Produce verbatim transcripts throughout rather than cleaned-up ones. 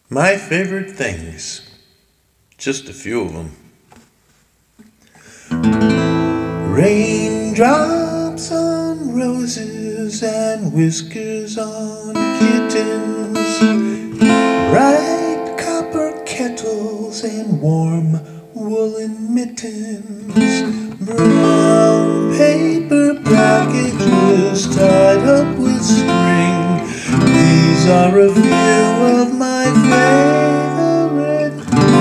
My favorite things. Just a few of them. Raindrops on roses and whiskers on kittens. Bright copper kettles and warm woolen mittens. Brown paper packages tied up with string. These are a few of my favorite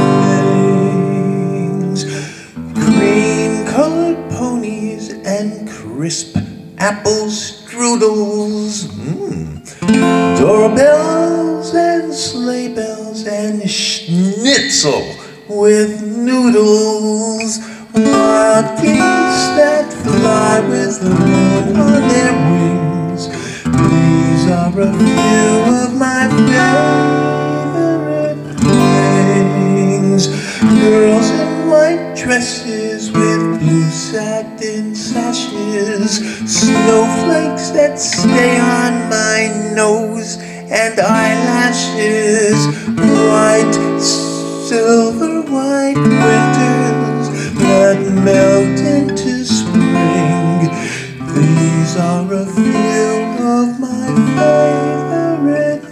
things. Cream-colored ponies and crisp apple strudels. Mm. Doorbells and sleigh bells and schnitzel with noodles. Wild geese that fly with the moon on their wings. These are a few of my favorite things. Girls in white dresses with blue satin sashes. Snowflakes that stay on my nose and eyelashes. White, silver white winters that melt into spring. These are a few of my favorite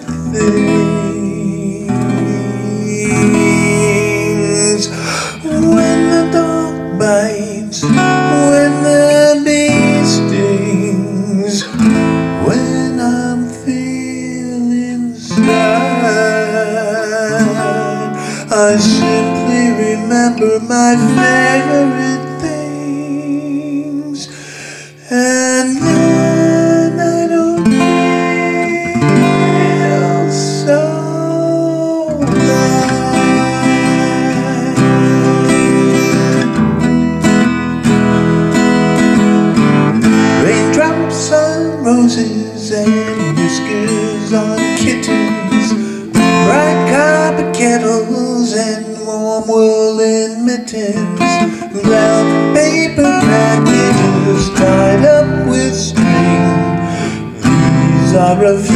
things. When the dog bites, when the bee stings, when I'm feeling sad, I simply remember my favorite things, and then I don't feel so bad. Raindrops on roses and whiskers on kittens. Bright copper kettles and warm woolen mittens. Brown paper packages tied up with string. These are a few